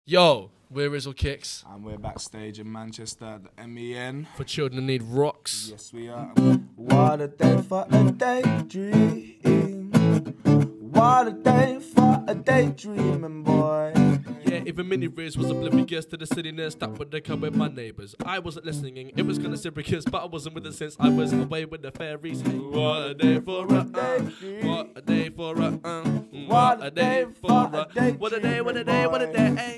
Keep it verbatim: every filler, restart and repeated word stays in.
Yo, we're Rizzle Kicks. And we're backstage in Manchester at the M E N. For Children Need Rocks. Yes, we are. What a day for a daydream. What a day for a daydreaming boy. Yeah, even Mini Riz was oblivious to the silliness that would occur with my neighbours. I wasn't listening, it was kinda serious, but I wasn't with it since I was away with the fairies. Hey, what a day for a uh, what a day for a uh, what a day for a what a day, what a day, what a day.